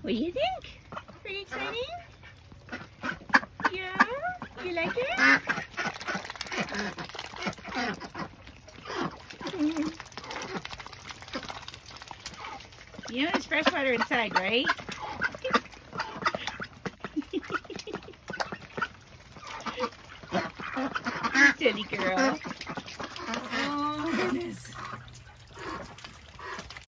What do you think? Pretty exciting? Yeah? You like it? You know there's fresh water inside, right? Silly girl.